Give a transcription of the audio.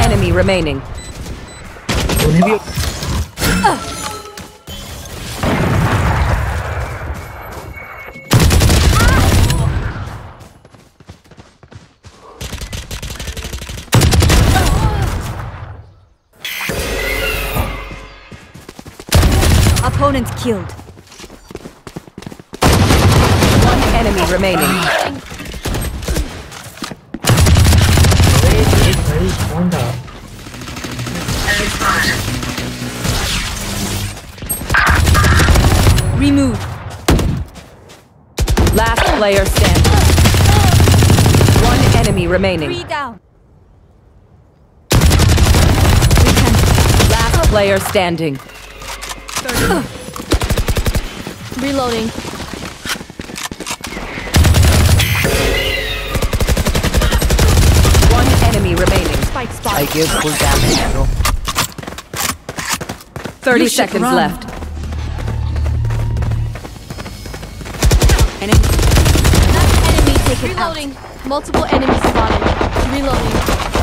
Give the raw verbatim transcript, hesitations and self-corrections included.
enemy remaining. Opponent killed. One enemy remaining. Remove. Last player standing. One enemy remaining. Three down. Last player standing. Reloading. One enemy remaining. Spike spot. I give full damage, bro. Thirty You should seconds run. left. Enemy taken out. Multiple enemies spotted. Reloading.